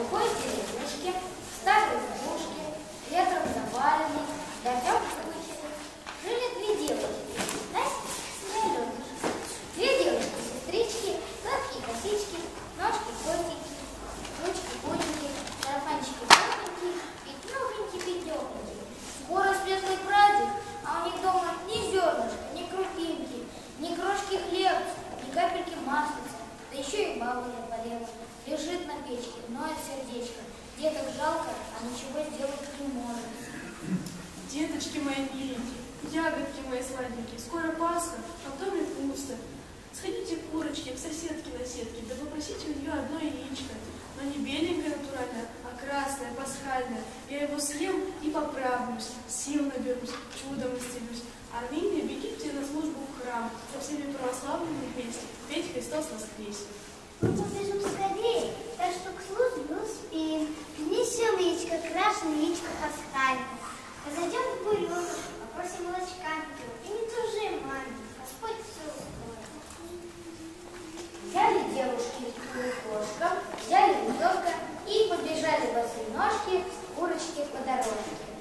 глухой деревушке, в старой избушке, ветром заваленной, дождем выкинут, жили две девочки, Настя и Алена. Две девочки-сестрички, гладкие косички, ножки котики, ручки гуденькие, сарафанчики тоненькие и тёпленькие. Скоро светлый праздник, а у них дома ни зернышка, ни крупинки, ни крошки хлебца, ни капельки маслица, да еще и баба не болела. Лежит на печке, ноет сердечко. Деток жалко, а ничего сделать не может. Деточки мои миленькие, ягодки мои сладенькие, скоро Пасха, а в доме пусто. Сходите к курочке, к соседке на сетке, да попросите у нее одно яичко. Но не беленькое натуральное, а красное, пасхальное. Я его съем и поправлюсь, сил наберусь, чудом исцелюсь. А ныне бегите на службу в храм, со всеми православными вместе, петь «Христос воскресе». Мы побежим скорее, так что к службе успеем. Принесем яичко крашеное, яичко пасхальное. Зайдем в буренку, попросим молочка. И не тужи, маме, Господь все устроит. Взяли девушки кошка, взяли ребенка и побежали босые ножки к курочке по дорожке.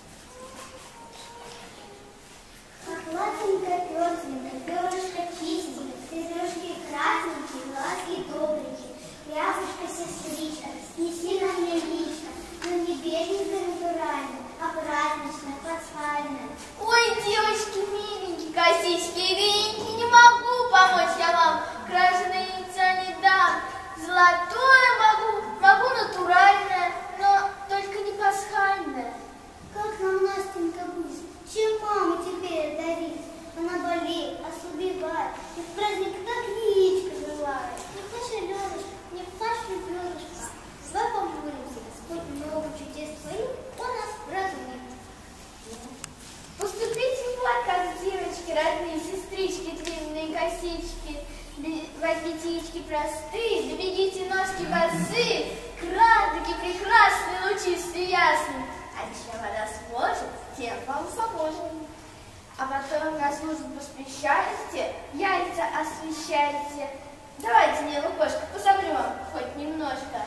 Похладненько, пёсенько, перышко чистенько, сережки красненькие, глазки добренькие, рясушка сестричка, неси нам яичко, но не беленькое натуральное, а праздничное, пасхальное. Ой, девочки миленькие, косички ренькие, не могу помочь я вам, крашеное яйца не дам. Золотое могу натуральное, но только не пасхальное. Как нам, Настенька, быть? Чем маму теперь дарить? Она болеет, ослабевает, и в праздник так яичко желает. Не плачь, Аленушка, не плачь, ребенушка. Давай помолимся, Господь много чудес твоих у нас разумеет. Поступите вот, как девочки, родные, сестрички, длинные косички. Возьмите яички простые, добегите ножки босые, кран-таки прекрасные, лучистые, ясные. А чем она сможет, тем вам поможем. А потом на службу поспешайте, яйца освещайте. Давайте мне, Лукошка, пособлю вам хоть немножко.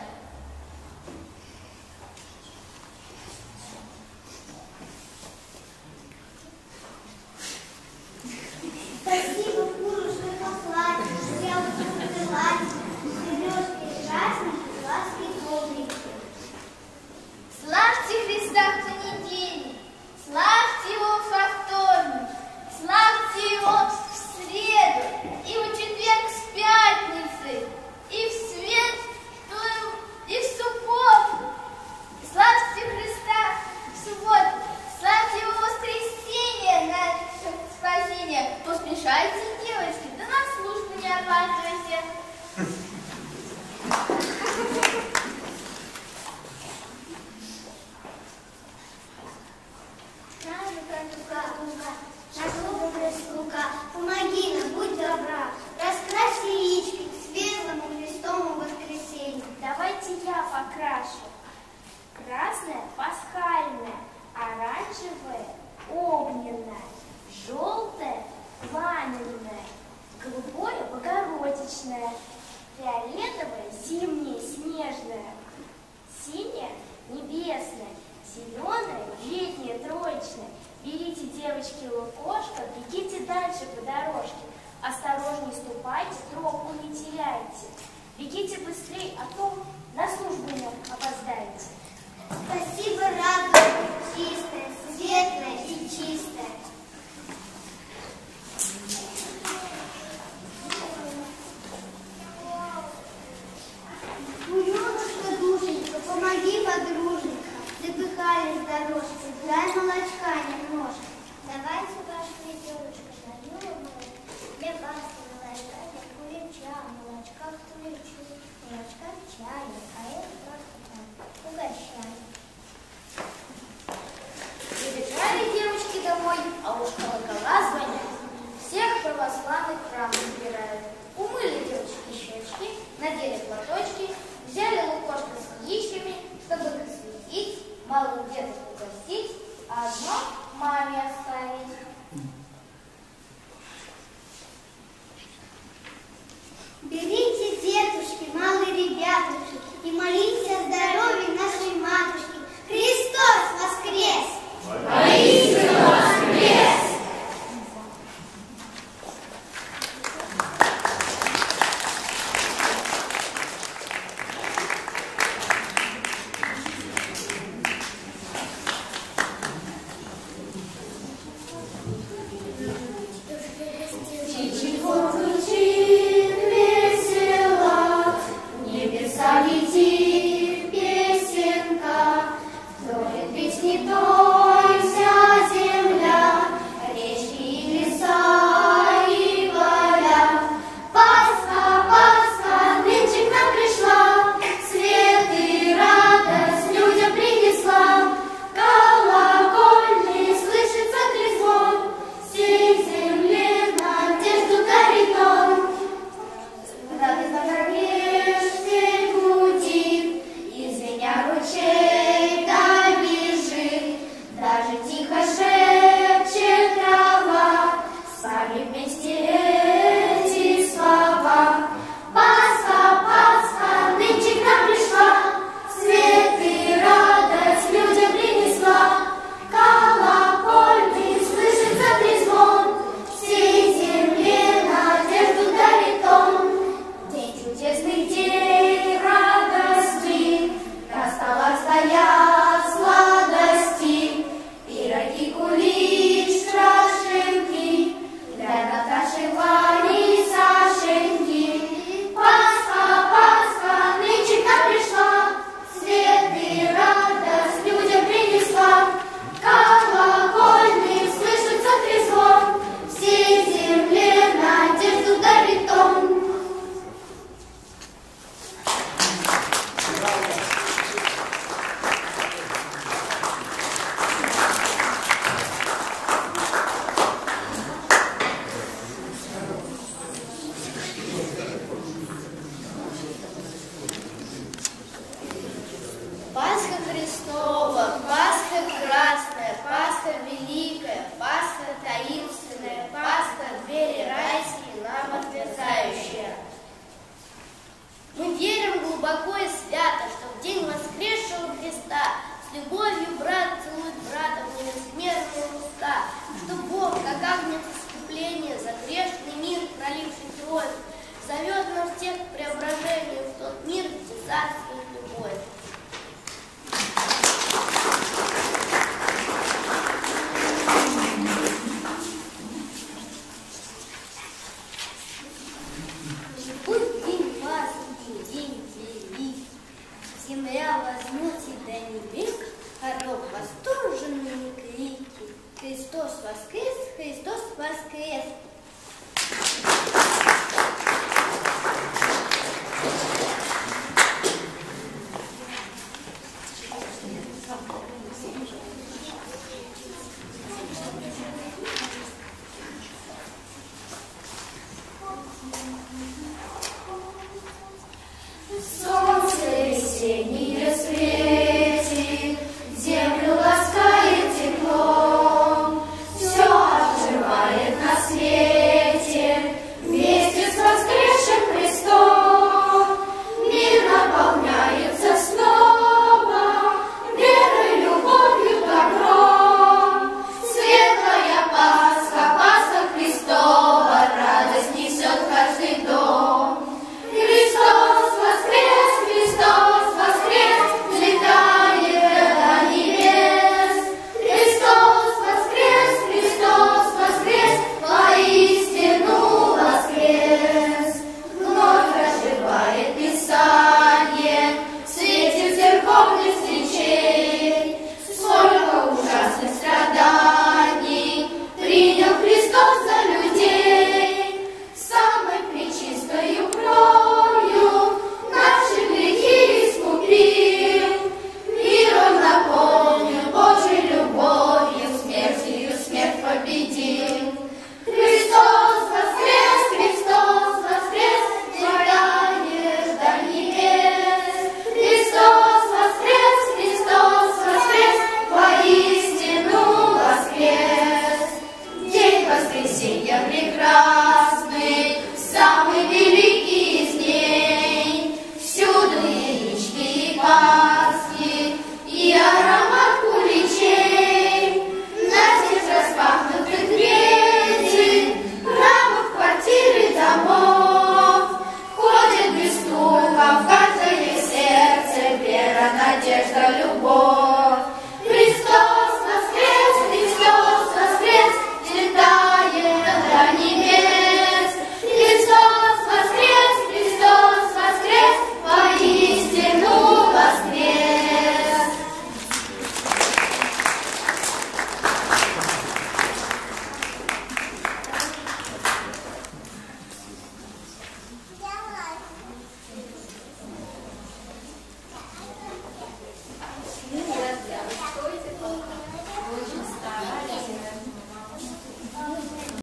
Спасибо, курушка, похладненько, я уже гладенько, сережки красненькие, глазки добренькие. Славьте Христа в понедельник, славьте Его во вторник, славьте Его в среду, и в четверг с пятницей, и в светлую, и в субботу. Славьте Христа в субботу, славьте Его воскресенье, наше спасение. Поспешайте, девочки, да на службу не опаздывайте. Наша добрая слуга, помоги нам, будь добра, раскрась яички к светлому Христовому воскресенью. Давайте я покрашу. Красное пасхальное, оранжевое огненное, желтое пламенное, голубое богородичное, фиолетовое зимнее снежное, синее небесное, зеленое летнее троечное. Берите, девочки, лукошко, бегите дальше по дорожке. Осторожней ступайте, тропку не теряйте. Бегите быстрей, а то на службу не опоздаете. Спасибо, радуга, чистая, светлая и чистая. Буренушка, душенька, помоги, подруженька. Запыхались дорожки, дай молочка немножко. Давайте, ваша ребеночка, налью молочко. Для вас молочка, для кулича, молочка к куличу, молочка к чаю, а это просто так, угощаю. Прибежали девочки домой, а уж колокола звонят. Всех православных храм собирают. Умыли девочки щечки, надели платочки, взяли лукошко с яичками, чтобы их осветить, малых деток угостить, а одно маме оставить. Берите, детушки, малые ребятушки, и молитесь о здоровье. глубоко и свято, что в день воскресшего Христа с любовью брат целует брата в неизмерные уста, что Бог, как агнец искупления, за грешный мир проливший кровь, зовет нас всех к преображению в тот мир, где царствует любовь. Пусть день Пасхи, день великий, земля возьмет до небес, хором восторженные крики. Христос воскрес, Христос воскрес! Солнце весеннее